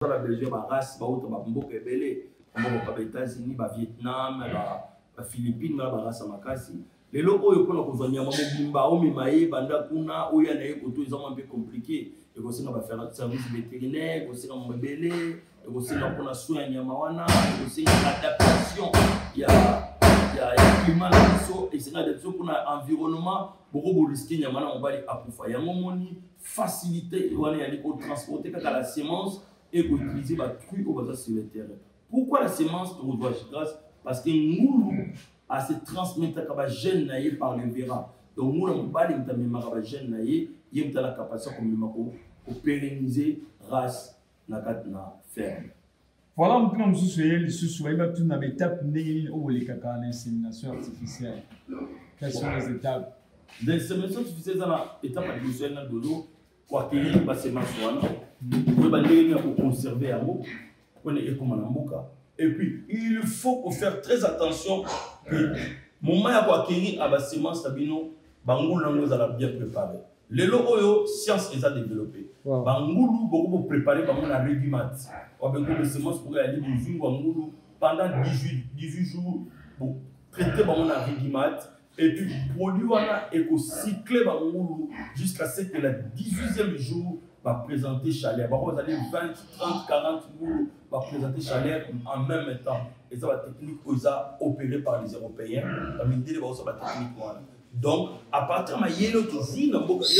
la Belgique, la race, les États-Unis, les Vietnam, les Philippines, la race Makasi. Les locaux, ils peuvent venir à Mobimba, au Mimae, Banda Kuna, où il y a des autos, ils ont un peu compliqué. Ils vont faire un service vétérinaire, ils vont faire un rebelle, ils vont faire un soin à Yamawana, ils vont faire une adaptation. Il y a un climat et c'est une adaptation pour l'environnement. Beaucoup de risques, il y a un peu de facilité, il y a un transporter la semence et utiliser la truc sur le terrain. Pourquoi la semence est grâce? Parce que nous, à se transmettre à gène par le verra. Donc nous, on va les gène il y a la capacité de pérenniser race na ferme. Voilà, on peut nous soucier, il va tout dans l'étape où les caca en insémination artificielle. Quelles sont les étapes? L'insémination artificielle, c'est l'étape artificielle de l'eau pour acquérir la semence. On va conserver à l'eau, on est comme en Amboka. Et puis, il faut faire très attention que le moment où acquérir la semence, Bangoulou a bien préparé. Les logo, science les a développé. Bangoulou, beaucoup préparé par la régumat. On a beaucoup de semences pour aller pendant 18 jours pour traiter la régumat. Et puis, produit éco-cyclé jusqu'à ce que le 18e jour va présenter chaleur. Vous allez 20, 30, 40 jours va présenter chaleur en même temps. Et ça va technique opérée par les Européens. La technique. Donc, à partir de il y a une autre vie, il y a une autre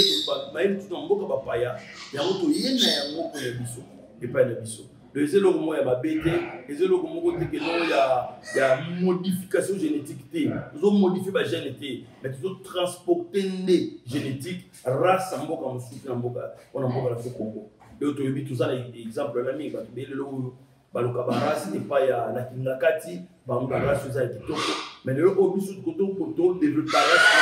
il y a modification génétique. Nous avons modifié la génétique, mais nous avons transporté les génétiques, race en Congo. Et tout ça, l'exemple de l'ami, mais le obus pour développer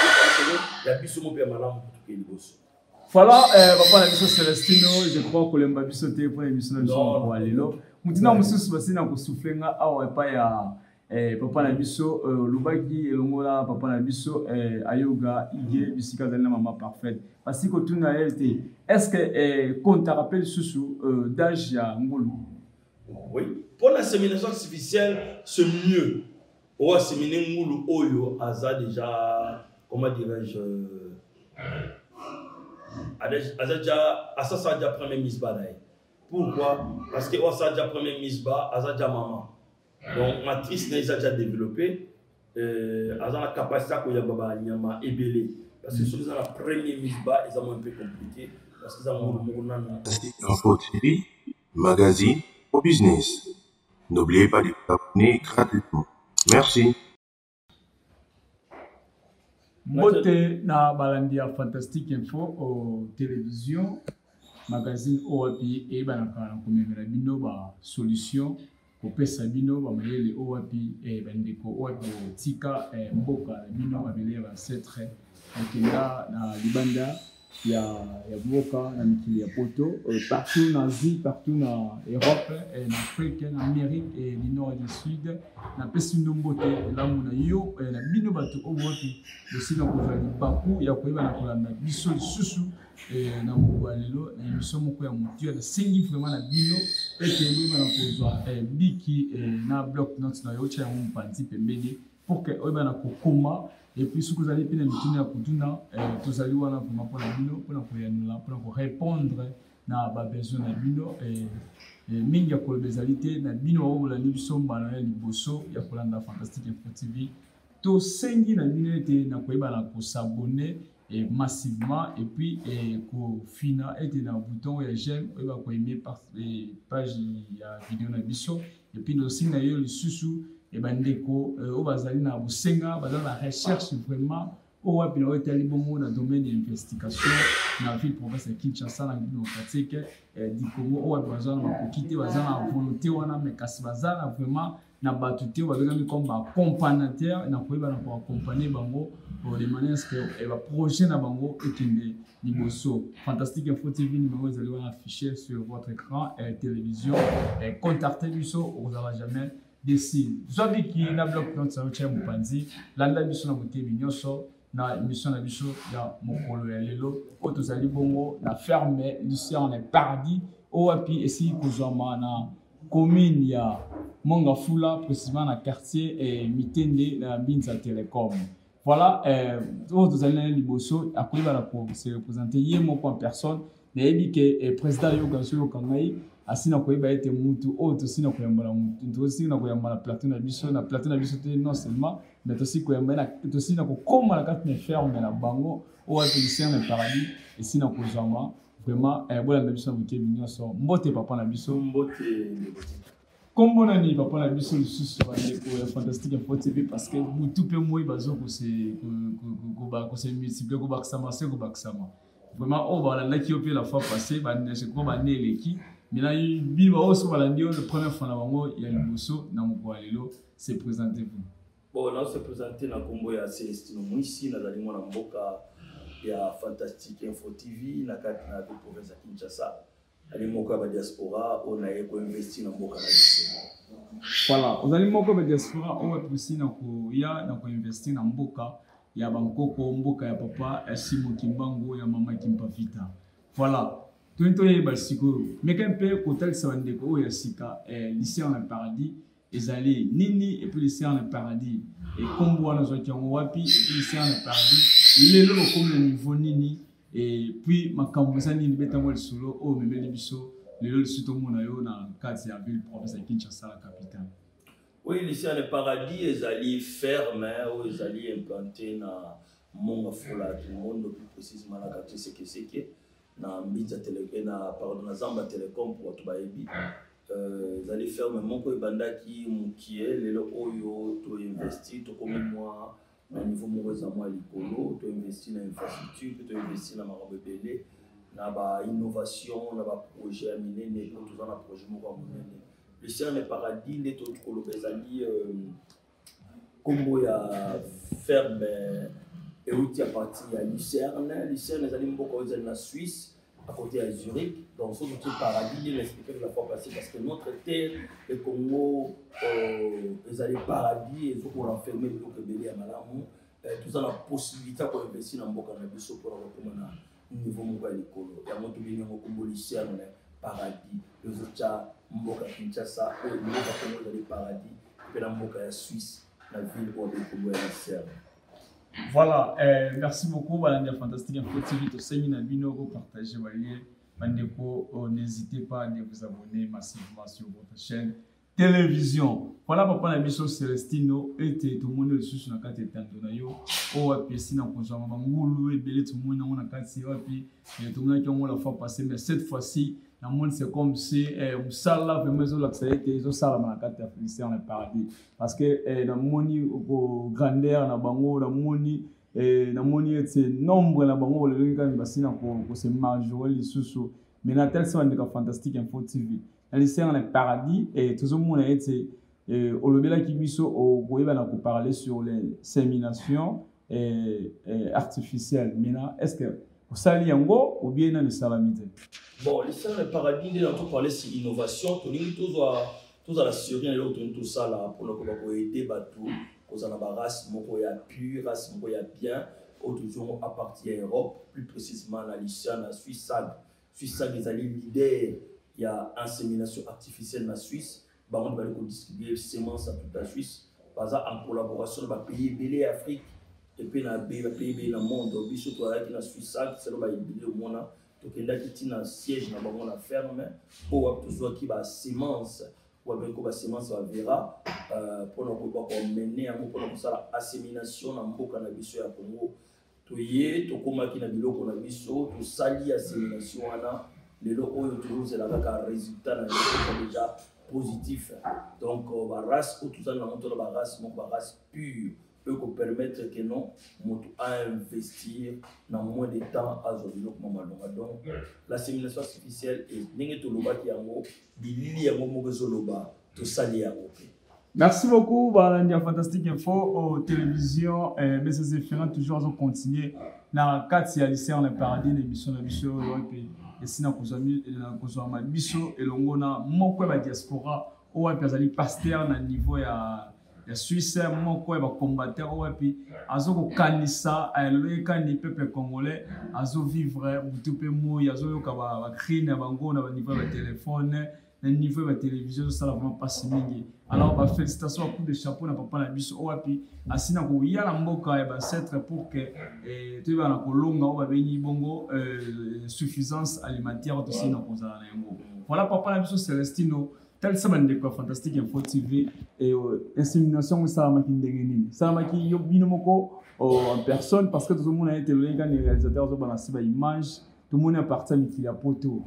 voilà, papa la mission Celestino, je crois que le mbabi sauté pour l'émission de pour aller là. Moutina mususu basi na kosouffler nga awa pa ya papa la biso lubaki elongola papa la biso ayoga ige bisika zali na maman parfaite. Parce que tout na été est-ce que quand tu rappelles sous d'âge ya ngolu? Oui, pour l'insémination artificielle, c'est mieux. Pour asséminer ngulu oyo aza déjà comment dirais-je asa déjà premier misba d'ailleurs. Pourquoi? Parce que asa déjà premier misba asa déjà maman. Donc matrice n'est déjà développée asa la capacité ko ya baba nyama ebele parce que sur la première misba ils ont un peu compliqué parce que ça Info TV, magazine au business. N'oubliez pas de vous abonner gratuitement. Merci. Moté na balandia fantastique info au télévision magazine OAPI et banaka komemela bino ba solution ko pesa bino ba mayele OAPI et bandeko OAPI tika mboka bino babele ba setre okenda na libanda ya mboka na mikili ya poto partout en Asie, partout en Europe, en Afrique, en Amérique et du nord et du sud na pesi ndombote la mona yo na bino bato oboti aussi na kozali baku ya koyeba na kolanda biso lisusu na mobalelo na émission moko ya motu ya sengi vraiment na bino ete moyeba na kozwa biki na bloc notes na yo tia ya mpanzi pembeni pour que oyeba na kokoma. Et puis, ce que vous allez bien à Kutuna, tous allez voir pour la bino, pour répondre à besoin de bino et mingi ya kolobezalité na bino au la libiso banana liboso ya kolanda fantastique info TV. To sengi na bino ete na koyeba na ko s'abonner et massivement et puis ko fina ete na bouton ya j'aime et ba ko aimer par page ya vidéo na biso et puis aussi na yo le susu et bandeko au bazali na busenga bazali na recherche vraiment au wapi na otali bongo na domaine d'investigation na ville province ya Kinshasa na bino pratique di Congo au wapi bazali na kokite bazali na volonté wana mais kasi bazali na vraiment na batute bazali comme ba accompagnateur na koyeba na ko accompagner bango de manière que va projet na bango ekende liboso fantastique info TV numéro vous allez afficher sur votre écran télévision contactez biso vous jamais d'ici. Zobi qui na bloc note sa ocha mupanzi landa biso na botebi nyoso na émission na biso ya mokolo ya lelo otozali bongo na ferme Lucien en paradis owapi esi kozwama na commune ya Mongafula, précisément dans le quartier Mitende na Binza Telecom. Voilà, vous allez liboso après se représenter yemo en personne, mais il dit que président Yoga Solo Kangai asina ko ba ete mutu o to sina ko yamba mutu to sina ko yamba plateau na biso non seulement mais aussi ko yamba na to sina ko koma la carte ferme na bango o atelicien le paradis et sina ko zama vraiment bola na biso buke binyo so mbote papa na biso mbote kombo na ni papa na biso lisusu ba ko fantastique info TV parce que mutu pe moi bazo ko se multiplier ko baksama se ko baksama vraiment o ba la ki opé la fois passée ba ne se ko ba ne leki mais il aussi le premier fois il y a le bosso dans mon lelo c'est présenté vous. Bon, là c'est présenté dans combo ya Celestino Mwisi na dali mwana mboka ya Fantastique Info TV na kati na province ya Kinshasa. Ali moko ba diaspora on a ko investi na mboka na biso. Voilà, on ali moko ba diaspora on va aussi na ko investi na mboka ya bankoko mboka ya papa Simo Kimbango ya mama Kimpavita. Voilà. Tout est basico. Mais quand peu côté ça vende ko ya sika lycée en paradis ezali nini et puis lycée en paradis et kombo wana zo kyango wapi et puis lycée en paradis lelo comme le niveau nini et puis makambo ça nini betango solo o memeli biso lelo suto mona yo na kati ya ville province ya Kinshasa la capitale. Oui, lycée en paradis ezali ferme ou ezali implanté na Mongafula tout le monde plus précisément la quartier Seke na Mbinza Telecom na pardon na Zamba Telecom pour tout baebi zali ferme moko ebandaki mukie lelo oyo to investi to comme moi na niveau moko za moi likolo to investi na infrastructure to investi na marabebele na ba innovation na ba projet minene to tout na projet moko minene le ciel est paradis les to koloba zali kombo ya ferme et outil à partir à Lucerne ezali mboka oyo ezali na Suisse à côté à Zurich donc ce outil paradis il expliqué la fois passée parce que notre terre le Congo ezali paradis et faut qu'on enfermer le kebeli ya malamu tout ça la possibilité pour investir dans mboka na biso pour reprendre na niveau moko ya likolo ya moto bini ngo kombo Lucerne paradis les autres mboka Kinshasa et mboka Congo ezali paradis et la mboka ya Suisse la ville où le Congo est Lucerne. Voilà, merci beaucoup, Balandia Fantastique Info TV, tout ça, partagez, n'hésitez pas à vous abonner massivement sur votre chaîne télévision. Voilà, papa, la mission Celestino, et tout le monde sur la carte Tandonayo, ou à Piesi, dans le Conjoint, et Belé, tout le monde, on a 4 et tout le monde qui ont la fois passée, mais cette fois-ci, le monde c'est comme si on sale là vraiment ils sale dans la carte lycée en paradis parce que dans moni au grandeur na bango na moni c'est nombre na bango le linga basina ko se major lisusu mais na tel ça ndika Fantastique Info TV na lycée en paradis et tout le monde était au lobela ki biso au boyeba na ko parler sur les séminations artificielles maintenant est-ce que sali yango ou bien na salamité. Bon, les salles de paradis, nous avons parlé de l'innovation, tout à la Syrie, tout ça là, pour nous aider, pour la race, il pure, race, il y a bien, toujours à partir de l'Europe, plus précisément la Lyciane, la Suisse, SAG, les alliés leaders, il y a insémination artificielle en Suisse, on va distribuer les semences à toute la Suisse, par exemple en collaboration avec les pays belé Afrique, et puis dans les pays dans le monde, donc surtout avec la Suisse, c'est le pays au monde. Donc il y a un siège dans la ferme pour toujours qui va sémence ou avec la sémence va verra pour nous mener à la assémination dans le cannabis à Congo. Tout y tout comme qui n'a bilo cannabis tout sali assémination ana les locaux toujours c'est la résultat déjà positif. Donc la race tout ça dans la race pure peut permettre que non à investir dans moins de temps à développement. Donc la sémination artificielle est merci beaucoup Balandia Fantastique Info aux télévisions mais ces différents toujours ont continué na kati ya lycée en paradis l'émission na biso et sina kozami na kozama biso elongo na moko ba diaspora o wa pezali pasteur na niveau ya ya Suisse moko ya ba combattant oyo puis azo ko kanisa le kani peuple congolais azo vivre mutu pe moi azo yoka ba cri na bango na ba niveau ba téléphone na niveau de télévision, ça vraiment pas si mingi. Alors, bah, félicitations à coup de chapeau na papa na biso oapi asina ko yala mboka et bah c'est pour que tu vas na kolonga o ba beni bongo suffisance alimentaire aussi na kozala na yango. Voilà papa na biso Celestino, tel ça bande quoi fantastique info TV et insémination ça maki ndenge nini. Ça maki yo bino moko en personne parce que tout le monde a été le gars les réalisateurs zo balancer ba image. Tout le monde est parti à la poto.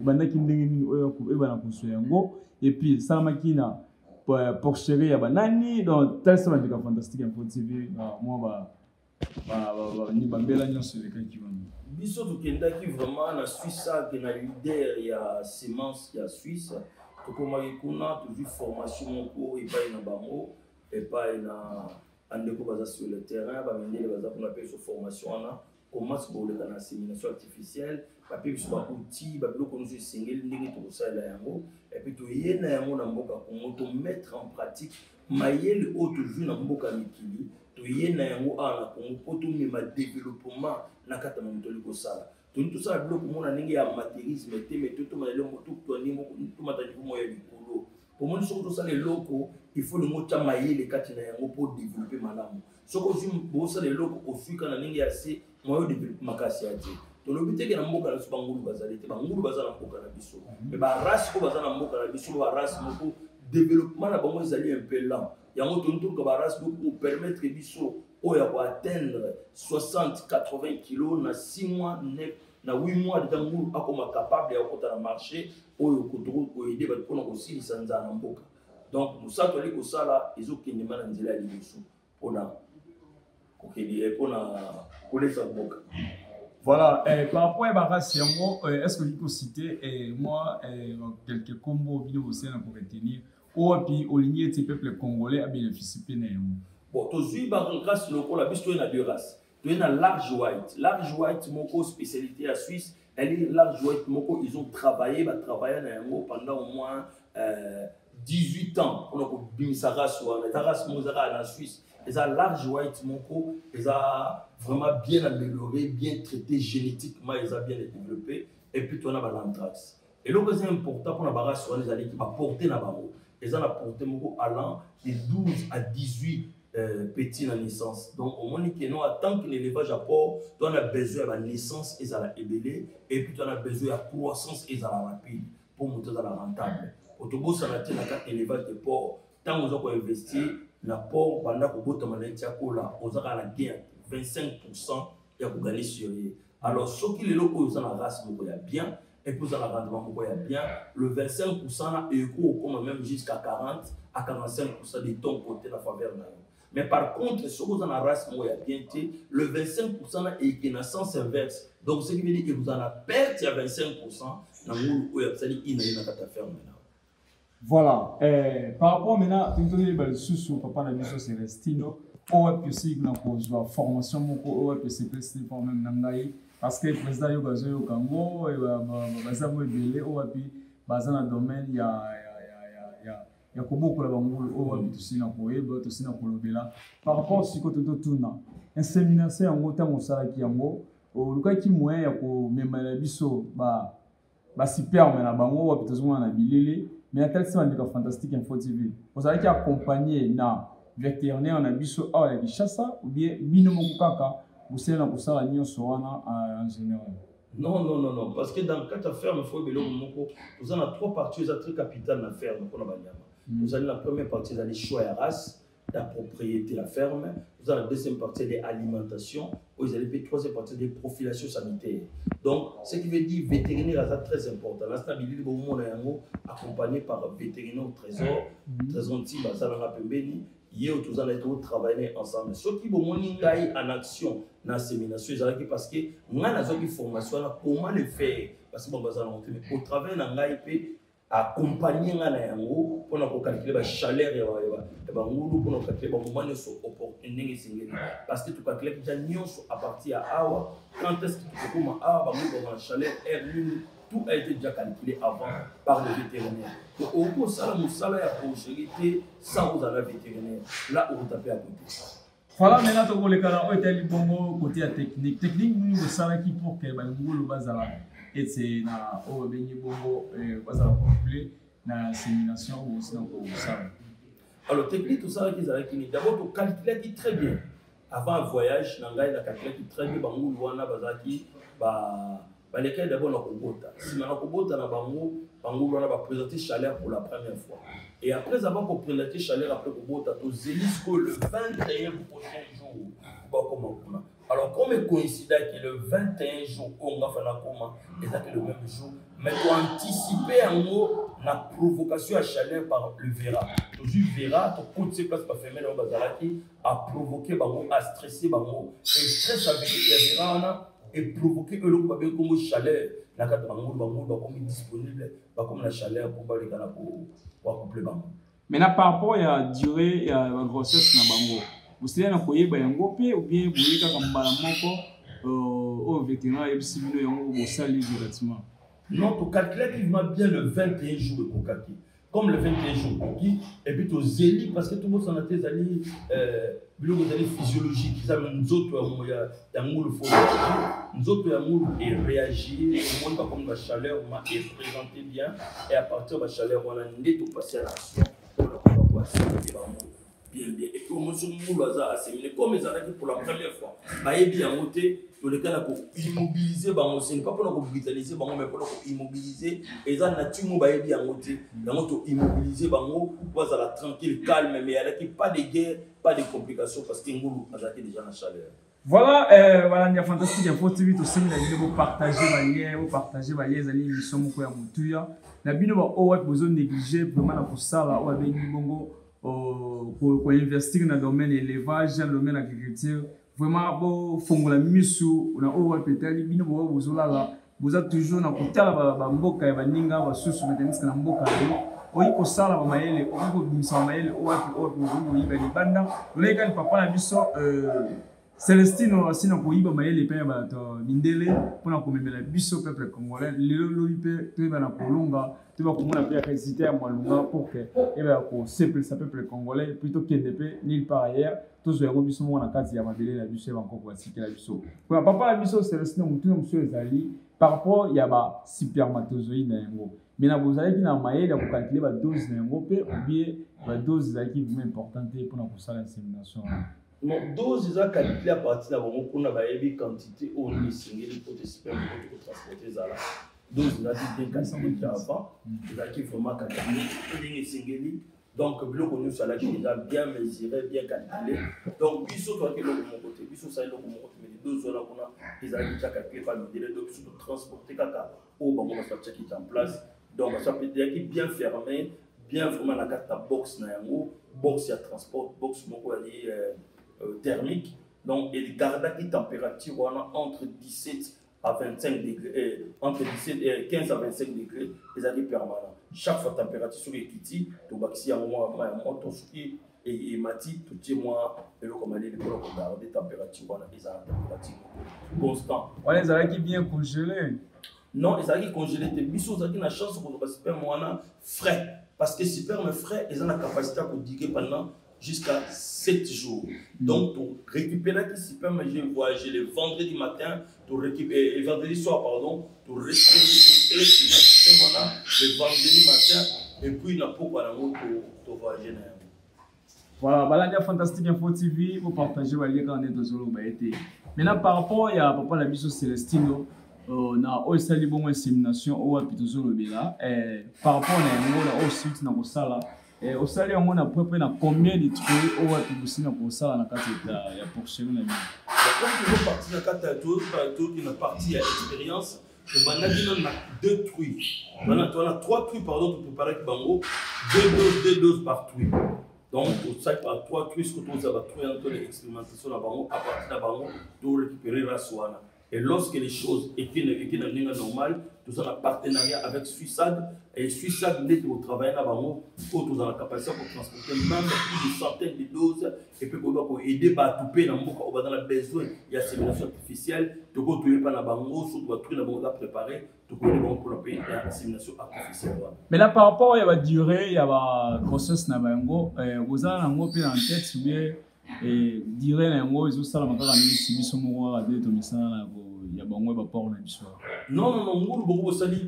Et puis, ça m'a dit pour chérir, donc tel ça m'a dit fantastique info TV. Moi, ni bambela ni sur les cas qui vont. Biso to kenda ki vraiment na Suisse qui na leader ya semence ya Suisse. To koma kuna to vu formation ko et pas na bango et pas na andeko baza sur le terrain ba mendele baza kuna pe sur formation na. Comment se pour la insémination artificielle, papier sur un outil, bablo qu'on nous single, n'importe tout ça là yango, et puis tout y est na yango na mboka pour to mettre en pratique, mailler le haut toujours na mboka mikili, tout y est na yango à la pour tout même développement na kata mtoli ko sala. Tout ça bablo pour mon aningi ya matérialisme, mais tout malelo tout to ni tout matadi pour moya likolo. Pour mon surtout ça les locaux, il faut le mot mailler les kati na yango pour développer malamu. Ce que je me ça les locaux au fur et à mesure assez moyen de makasi ati to lobite ke na mboka na subangulu bazalite bangulu bazala mboka na biso mais ba race ko bazala mboka na biso ba race moko développement na bango ezali un peu lent yango tonto ko ba race pour permettre biso oya ko atteindre 60-80 kg na 6 mois na 8 mois de ngulu akoma capable ya kota na marché oyo ko ko aider ba ko na ko silisa nzana mboka donc musato ali ko sala ezokende mana nzela ya liboso ona voilà, par rapport à Barras, est-ce que je peux citer moi quelques combos vidéo aussi pour retenir ou puis au ligne des peuples congolais à bénéficier de bon, tu suis Barras local la bise tu as deux races. Tu as large white. Large white moko spécialité à Suisse. Elle est large white moko ils ont travaillé pendant au moins 18 ans. On a bien sa race la race mozara en Suisse. Ils ont large white moko, ils ont vraiment bien amélioré, bien traité génétiquement, ils ont bien développé. Et puis tu as l'anthrax. Et l'autre c'est important pour la barrage sur les années qui va porter la barre. Ils ont apporté moko allant de 12 à 18 petits en naissance. Donc au moins que nous tant que l'élevage apporte, tu as besoin de la naissance et la ébélé et puis tu as besoin de la croissance et la rapide pour monter dans la rentable. Autobus ça a la élevage de porc, tant que vous avez investi la port pendant que vous avez la gain 25% et vous gagnez sur lui. Alors, ceux qui les locaux ont la race, vous voyez bien, et puis vous avez le rendement, vous voyez bien, le 25% est comme même jusqu'à 40 à 45% de ton côté de la faveur. Mais par contre, ceux qui ont la race, vous voyez bien, le 25% est dans le sens inverse. Donc, ce qui veut dire que vous en avez perdu à 25%, dans le vous avez ferme. Voilà, par rapport maintenant, tu as sous papa na biso Celestino, ou aussi na la formation moko ou c'est président pour même nangai parce que président yo gazo yo kango et baza mo belé ou puis baza na domaine ya ko beaucoup la bangulu ou puis aussi na koyeba aussi na kolobela par rapport aussi ko toto tuna insémination yango tango sala ki yango o luka ki moyen ya ko memela biso ba super na bango ou puis tozoma na bilele. Mais à tel moment, c'est fantastique info TV. Vous avez accompagné na vétérinaire en abisso à la chassa ou bien binomokaka ou c'est là pour ça la nion soana en général. Non, parce que dans quatre fermes, il faut que vous avez 3 parties très capitales dans la ferme. Vous avez la première partie, vous avez les choix à race, la propriété de la ferme. Vous avez la deuxième partie, des alimentations. Vous avez la troisième partie, des profilations sanitaires. Donc, ce qui veut dire vétérinaire, c'est très important. La stabilité du monde est accompagné par vétérinaire au trésor. Trésor Tiba, ça l'a rappelé. Hier, tous allons travailler ensemble. Ce qui est en action dans l'insémination, c'est parce que nous avons une formation, comment le faire. Parce que nous avons au travail dans l'AIP, accompagner pour calculer la chaleur pour calculer le moment de opportunité parce que tu calcules déjà à partir à awa quand est-ce que tu peux la chaleur air tout a été déjà calculé avant par le vétérinaire. Donc, au bout, ça, le salaire a prochérité sans vous avoir vétérinaire. Là, on vous tapez à côté. Voilà, maintenant, tu as les cas où tu bon côté technique. Technique, nous, le salaire qui pour que le bazar et c'est na au béni bongo bazar complet na sémination ou sinon au salaire. Alors, technique, tout ça, d'abord, tu calcules très bien. Avant le voyage, tu as calculé très bien. Lesquels d'abord na kobota. Si na kobota na bango wana va présenter chaleur pour la première fois. Et après avoir pour présenter chaleur après kobota, to zelisco le 21 prochain jour. Ba comment on a. Alors comme il coïncide que le 21 jour on va faire la comment exactement le même jour, mais pour anticiper en gros la provocation à chaleur par le Vera. Toujours Vera, tu comptes ces places pas fermées dans bazalaki a provoqué bango, a stressé bango et stress avec le Vera et provoquer eux le babé comme chaleur la carte bango comme disponible comme la chaleur pour pas les gars pour coupler bango. Maintenant par rapport à la durée et à la grossesse na bango, vous savez na koyeba yango pe ou bien boyeka comme bala moko au vétérinaire et sibino yango au sali directement. Non, tu calcules activement bien le 21 jours de kokaki. Comme le 21 jours de et puis tu zéli parce que tout le monde s'en a tes alliés physiologiques. Nous autres, il y a un moule faut nous autres, il y a un moule et réagir. Le monde comme la chaleur m'a présenté bien et à partir de la chaleur, on a netto passé à l'action. On a passé bien. Et puis on se moule à assimiler comme ils arrivent pour la première fois. Bah, et bien, on pour le cas pour immobiliser ce n'est pas pour brutaliser mais pour immobiliser et ça nature mo ba bien ngoté donc immobiliser bango pour ça la tranquille calme mais il y a pas de guerre pas de complications parce que ngulu azaki déjà la chaleur. Voilà voilà il y a fantastique info TV to semi la vidéo partager les amis émission moko ya mutuya na bino ba o wat besoin négliger vraiment na kosala o ba bongo pour investir dans le domaine élevage dans le domaine agriculture. Vraiment, bon, fongola misu, on a au pétali, bino bo bozolala, boza toujours na kotala ba mboka ya baninga ba susu metenisi na mboka yo. Oyi ko sala ba mayele, oyi ko bimisa mayele, o yiba libanda. Oleka ni papa na biso Celestino asina ko yiba mayele pe ba to mindele pona ko memela biso peuple congolais. Lelo lo yipe to ba na kolonga, to ba ko mona pe réciter à Mwalunga pour que et ba ko simple sa peuple congolais plutôt que de nulle part ailleurs. Tous les gens sont en train de la biche encore pour citer la biche. Pour papa la biche c'est resté monsieur ezali par rapport il y a ba spermatozoïde na yango. Mais na bozali qui na maye la pour calculer ba dose na yango pe ou bien ba dose ezali qui vraiment importante pour na kosala insémination. Non dose za calculer à partir de bon pour na ba yebi quantité au ni singeli pour te sperme pour transporter ça là. Dose là c'est 400 kg avant, ezali vraiment calculer ni singeli. Donc, le connu sur la qui déjà bien mesuré, bien calculé. Donc, il faut que l'on côté, il faut que l'on mais les deux zones qu'on a, ils ont déjà calculé par le délai, donc il faut transporter caca au bon moment qui est en place. Donc, ça peut être bien fermé, bien vraiment la carte box na yango, box il y a transport, box moko thermique. Donc, il garde la température entre 17 à 25 degrés, entre 15 à 25 degrés, les années permanents. Chaque fois, la température sur les kits, tu vas ici à un moment, et mati, tout est moins, et le commandé, les colons ont gardé la température, ils ont la température constante. On les a qui bien congelés. Non, ils ont qui congelés, mais ils ont la chance pour le sperme frais. Parce que sperme frais, ils ont la capacité à diguer pendant jusqu'à 7 jours. Donc, pour récupérer le sperme, j'ai voyagé le vendredi matin, le vendredi soir, pardon, pour récupérer le sperme le vendredi matin, et puis il n'a pas pour voyager. Voilà, Balandia Fantastique Info TV, vous partagez les liens quand on est dans le maintenant, par rapport à papa la biso Celestino, on a aussi une bonne insémination au Apitozo Lobela. Par rapport à la suite, on a ça là. Et au salaire, on a à peu près combien de trucs au Apitozo pour ça dans la carte de poursuivre la vie. Comme tu veux partir dans la carte de tout, il y a une partie à expérience. On a 2 trucs. On a 3 trucs pardon, pour préparer le bango. 2 doses par truc. Donc, ça par 3 trucs, ce que tu as trouvé entre les expérimentations à partir de bango, tu récupérer la soana. Et lorsque les choses étaient normales, tout ça en partenariat avec Suissad, et Suissad n'est au travail là-bas, pour la capacité pour transporter même plus de centaines de doses, et puis pour aider à tout payer dans le besoin, il y a sémination artificielle, tu peux pas la bango, surtout tu vas préparer, tu peux pour la sémination artificielle. Mais là, par rapport à la durée, il y a la grossesse na bango, vous avez un mot en tête, ou bien durée na bango, ils ont ça la matin, si ils sont morts à deux, tu ça là. Il y a beaucoup de ports dans l'histoire. Non, beaucoup de sali,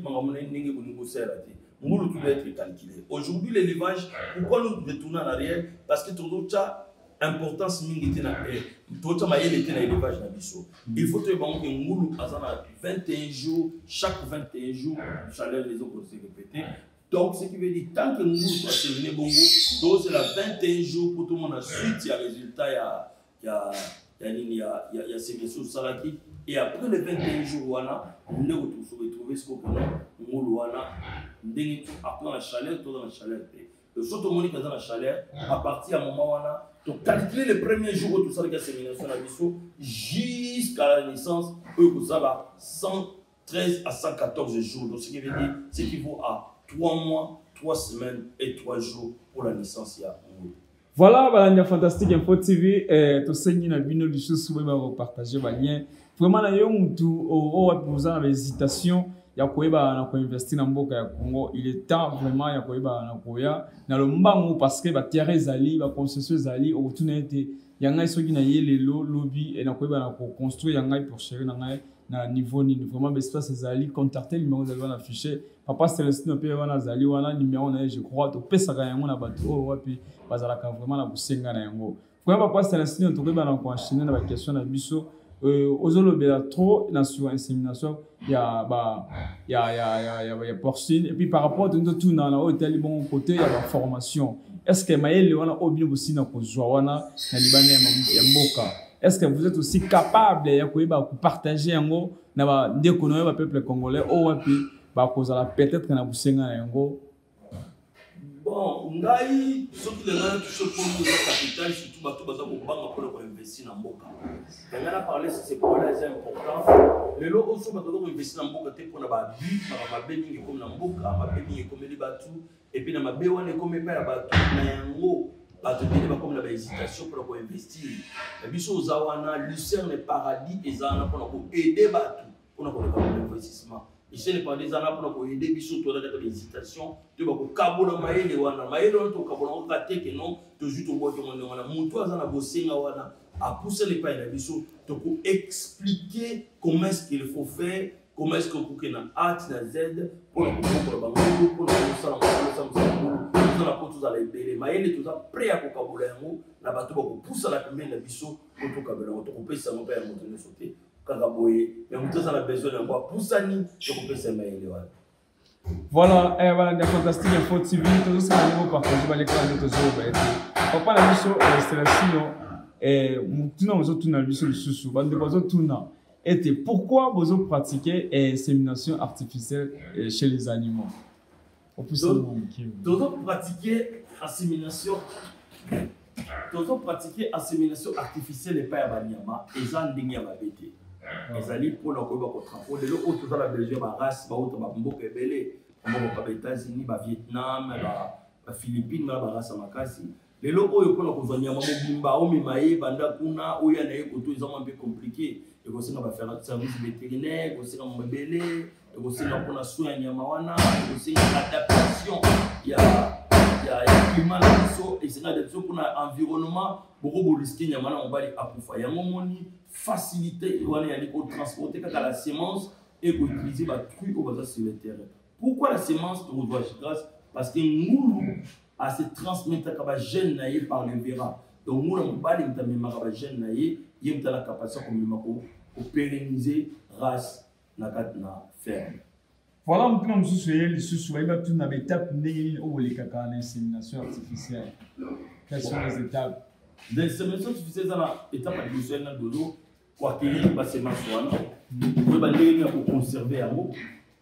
tout doit être calculé. Aujourd'hui, l'élevage, pourquoi nous retournons en arrière? Parce que tout ça, importance mingi na tout ça maïe était dans l'élevage na biso. Il faut que nous avons 21 jours, chaque 21 jours, chaleur les autres se répéter. Donc, ce qui veut dire, tant que nous sommes terminé bongo, c'est la 21 jours pour tout le monde. Ensuite, il y a résultat, il y a ces ressources salaki. Et après les 21 jours, nous avons retrouvé ce qu'on a. Après la chaleur, tout dans la chaleur. Le saut au monde dans la chaleur, à partir du moment où on a calculé les premiers jours où tout ça, la sémination à Bissau, jusqu'à la naissance, ça va 113 à 114 jours. Donc, ce qui veut dire, c'est qu'il faut à 3 mois, 3 semaines et 3 jours pour la naissance. Voilà, Balania Fantastique Info TV, tu sais, il y a une autre chose que vous partager le lien. Vraiment, il y a une hésitation. Il y a investir dans le Congo. Il est temps vraiment dans le mbango parce que les terres zali, les concessions zali, au tout il y a des gens qui ont les lobby et construire pour gérer na niveau ni vraiment espace zali contacter le numéro de affiché papa Célestine pe wana zali wana numéro na je crois to pesa ka yango na bato wapi bazala ka vraiment na busenga na yango vraiment papa Célestine to ba na ko enchaîner na ba question na biso ozolobela trop na sur insémination ya porcine et puis par rapport à tout na hôtel bon côté il y a la formation est-ce que maël wana obino aussi na ko zwa wana na libane ya mboka. Est-ce que vous êtes aussi capable de partager avec le peuple congolais ou peut-être na busenga yango? Bon, ngai soki les gens touchent pour nous la capitale surtout bato baza ko banga pour investir na mboka. On a parlé sur ces points-là c'est important. Les lots aussi bato ko investir na mboka te pour na ba but ba beningi comme na mboka, ba beningi comme les batu et puis na ba bewane comme pas ya batu na yango. Comme la hésitation pour investir. Et puis, aux Awana, Lucerne et Paradis, et Zana pour aider Batou pour l'investissement. Ici, les Paradis, Zana pour aider Bissot, tu as l'hésitation. Tu vas au Kabola Maïle, Wana, Maïle, tu as Kabola, tu as non, tu joues au bois de mon nom, Moutou, Zana Bossinga, Wana, à pousser les pailles de Bissot, tu peux expliquer comment est-ce qu'il faut faire, comment est-ce que vous pouvez faire A, Z, pour le Bango, pour le les maïles tout ça prêt à Kokabula la bateau pour pousser la commune de Bissau pour tout Kabela on peut ça mon père monter sauter Kagaboye mais on a besoin de voir poussani pour que ça maïle voilà voilà des fantastiques Info TV tout ça nous partager les clans de tous papa la Bissau installation et nous autres na Bissau sous bande de bateau tout na et pourquoi vous pratiquez insémination artificielle chez les animaux? Toujours pratiquer insémination artificielle et pas à Banyama et ça n'dingue à Babete. Les alliés pour leur contre les autres tout dans la Belgique, ma race, ma autre, ma mboka belé, ma mboka États-Unis, ma Vietnam, ma Philippines, ma race à Makasi. Les locaux ils prennent pour venir ma bimba, o mimaye, banda kuna, o yana eko ils ont un peu compliqué. Et aussi on va faire un service vétérinaire, aussi on va belé. Et aussi on a soin à Nyamawana, et aussi l'adaptation, il y a climat et c'est l'adaptation pour l'environnement, beaucoup de risques Nyamana on va aller à Poufa. Il y a un moment facilité, on va aller transporter la semence et utiliser la truie au bazar sur le terrain. Pourquoi la semence on doit grâce? Parce que nous à se transmettre la gène par le verra. Donc nous on va aller mettre la gène naïe, il y a la capacité pour pérenniser race. Voilà, nous sommes tous dans l'étape où les caca l'insémination artificielle. Quelles sont les étapes? L'insémination artificielle, c'est l'étape additionnelle de l'eau pour acquérir la semence. Pour conserver à l'eau,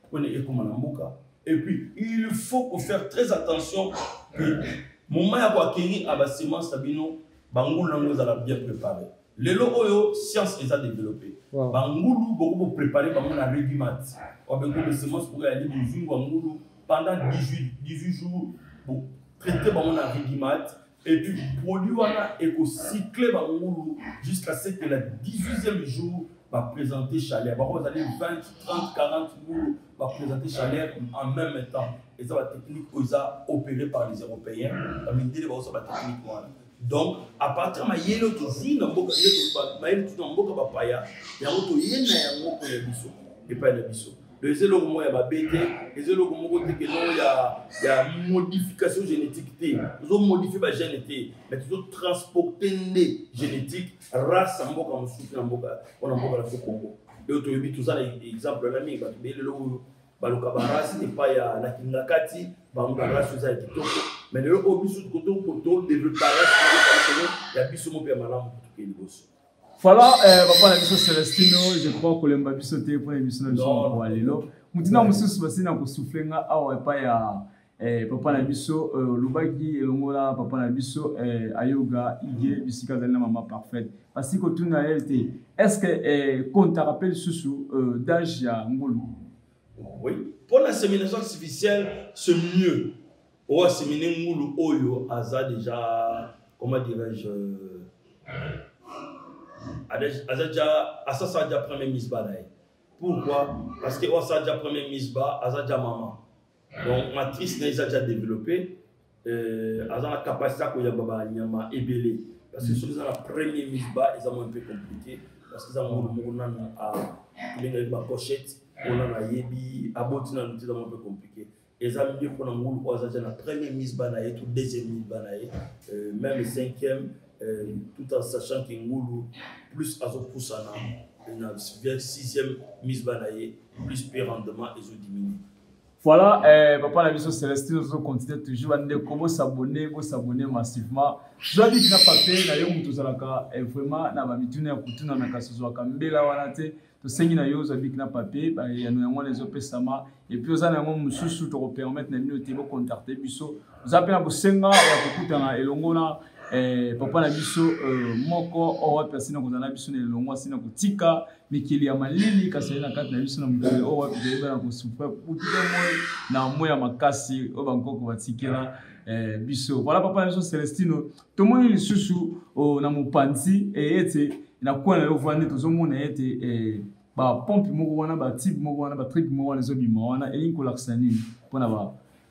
et puis, il faut faire très attention que le moment où acquérir la semence, bango lango bien préparé. Les lots, science est développée. Bangoulou, beaucoup pour préparer la rédimat. On a des semences pour aller pendant 18 jours pour traiter la rédimat. Et puis, produit éco-cyclé jusqu'à ce que le 18e jour va présenter chaleur. Vous allez 20, 30, 40 jours va présenter chaleur en même temps. Et ça va technique qui a opéré par les Européens. La technique. Donc, à partir de yelo to zinga mboka yeto ba yelo to mboka ba paya ya moto yena ya mboka ya biso et pas ya biso. Les éloges mo ya ba bete, les éloges mo ko te que non ya modification génétique té. Ils ont modifié ba génétique, mais ils ont transporté les génétique race mboka musuki na mboka ona mboka la Congo. Et auto yebi tout ça exemple la mi ba belelo baluka ba race et pas ya na kingakati ba mboka race za kitoko. Mais le haut biso de côté pour tout développer il y a biso mon père malam pour tout les boss. Voilà, papa la biso Celestino, je crois que le mbabiso te pour l'émission de son pour aller là. Mutina mususu basina ko soufflenga awa pa ya papa la biso lubaki elongola papa la biso ayoga ige bisika za maman parfaite. Parce que tout na été. Est-ce que quand tu rappelles sous d'âge ya ngolo? Oui, pour l'insémination artificielle, c'est mieux. Oh, c'est Ngoulou Oyo, Aza déjà, comment dirais-je, Aza déjà premier misba. Pourquoi? Parce que Aza déjà premier misba, Aza déjà maman. Donc, matrice n'est déjà développée. Aza la capacité à Yababa Nyama ébélé. Parce que sur la première misba, ils ont un peu compliqué. Parce qu'ils ont une pochette, on a yebi, abotina, ils ont un peu compliqué. Les amis pour la première mise banaye, tout deuxième mise banaye, même le cinquième, tout en sachant que Ngoulou plus à son poussana, vers sixième mise banaye, plus pire rendement et je diminue. Voilà, papa la mission Célestine, nous continuons toujours à dire comment s'abonner massivement. Je dois dire que n'a pas fait, d'ailleurs, nous tous à la vraiment, n'a pas mis tout à couture dans la casse soit cambela wanate. To sengi na yoza bik na papier ba ya no yango les opesama et puis oza na yango mususu to permettre na bino te bo contacter biso oza pe na bosenga ya kokuta na elongo na papa na biso moko o personne ko na biso na elongo asina kotika mikili ya malili kasi na kati na biso na mikili o wa pe na ko super putuka mo na mo ya makasi o bankoko batikela biso voilà papa na biso Celestino to mo ni susu o na mopanzi ete na kwa na yo vandi to zo mo na ete ba pompe moko wana ba type moko wana ba trip moko wana zo bima wana elinko laksani pona ba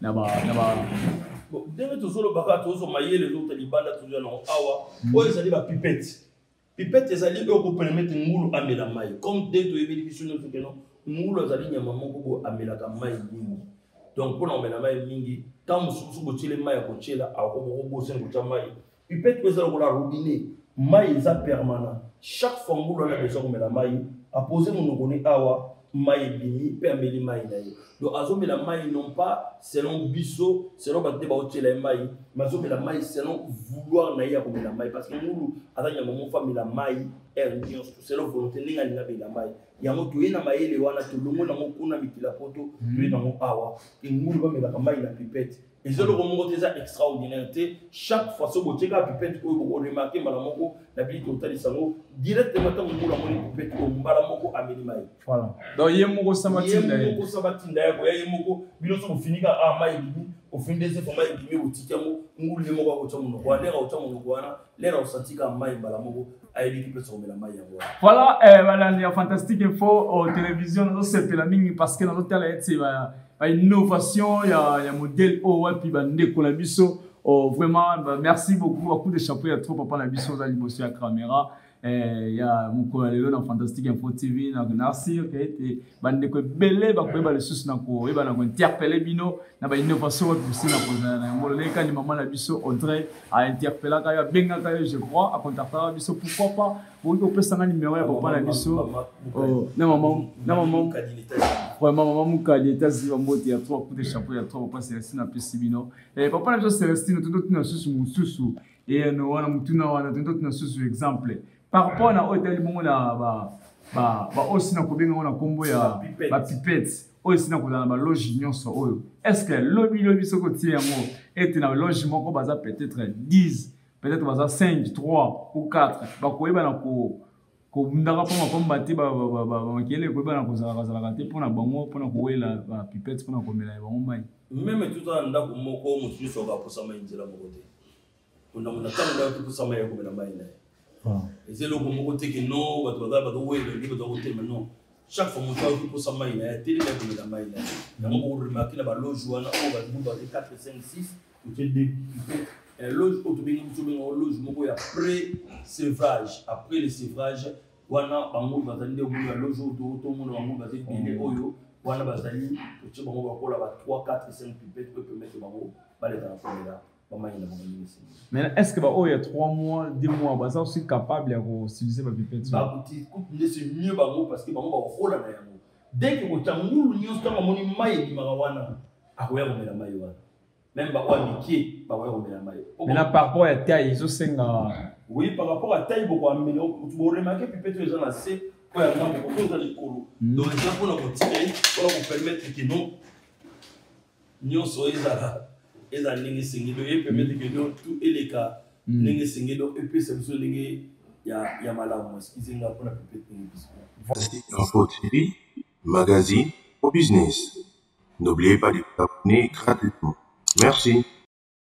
bon dès que zo baka to zo mayele zo te libanda to zo na awa o ezali ba pipette ezali o ko permettre ngulu amela mai comme dès to yebi biso no to non ngulu ezali nyama moko bo amela ka mai mingi donc pona amela mai mingi tant mususu bo tile mai ko tshela a ko bo bo sen ko tsa mai pipette ezali ko la robinet mai eza permanent chaque fois ngulu na besoin de la mai a posé mon connaît awa mai bimi pe ameli mai na ye donc azomi la mai non pas selon biso selon batte ba otela mai mais azomi la mai selon vouloir na ya comme la mai parce que ngulu atanya maman femme la mai selon volonté ninga ninga be la mai ya moto ina mai le wana to longo na mokuna mikila poto to ina mo awa ngulu ba mela mai na pipette. Et c'est le moment extraordinaire. Chaque fois que vous avez une pipette, vous remarquez que vous avez directement vous avez une pipette, vous avez une pipette. Voilà. Donc, il y a un peu sabatinda. Il y a un peu sabatinda. Il y a un peu de fini à maïbi. Au fin des efforts, maïbi, au tikamo, nous le mogo au tchamono. L'air au tchamono, l'air au santika maïbi, balamogo, à l'équipe sur la maïbi. Voilà, il y a fantastique info aux télévisions, nous sommes la mine parce que dans notre télé, innovation, il y a un modèle haut et puis vraiment merci beaucoup de chapeau, il y a trop papa la biso dans la caméra. Il y a mon collègue dans Fantastique Info TV, dans Narsir, qui a été bandé que belé, bah quoi, les sous n'a quoi, et bah n'a quoi interpellé bino, n'a pas innovation aussi n'a pas n'a pas les cas du maman la biso Audrey a interpellé quand il y a bien quand je crois à contacter la biso pourquoi pas pour qu'on puisse s'en numéro à papa la biso. Non maman vraiment maman mouka d'état si on monte il y a trois coups de chapeau il y a trois papa Célestine à Pessibino et papa la biso Célestine tout d'autres n'a sous et nous on a mutuna on a d'autres n'a sous exemple. Par rapport à l'hôtel, on a aussi un combo ya pipette, aussi un logement. Est-ce que le lobby est un logement peut-être 10 peut-être baza 5 3 ou 4 bakoyebana kobundaka mpo makomba te bakele koyebana kozalaka te mpona bango mpona kowela bapipete mpona komela bango mai meme tuta na ndako moko motu nyonso akaposa mai nzela moko te ondamona ntango ndako toposa mai ya komela mai na ye eza eloko moko te ke no bato bazala bato wela nde bato bakotema non chaque fois moto akoposa mai na ye atelemi ya komela mai na ye yango bokoremaki na baloge wana oyo bato baze 4 5 6 otie de pipete loge oyo tobengi loge moko ya pré-sevrage après le sevrage wana bango bazali nde omongo ya loge oyo tomona bango baza ebele oyo wana bazali totie bango bakola ba 3 4 5 pipete oyo permettre bango baleka na komela bamai na bango ndenge esili. Mais est-ce que oyo ya 3 mois 2 mois baza aussi capable ya koutiliser bapipete bakuti nde c'est mieux bango parce que bango bakokola na yango dès que kotia ngulu nyonso ntango amoni mai ebimaka wana akoya komela mai wana même bakoya mike bakoya komela mai. Maintenant par rapport à taille ezosenga oui par rapport à taille bokoamela boremake pipete oyo eza na se oyo yanga moko oyo eza likolo donc eza mpona kotire mpona kopermettre ke non nyonso oyo eza ndenge esengeli oyo epermettre ke non tout eleka ndenge esengeli oyo epesa biso ndenge ya malamu eskizenga mpona pipete ndenge biso. Fantastique Info TV, magazine au business. N'oubliez pas de vous abonner gratuitement. Merci.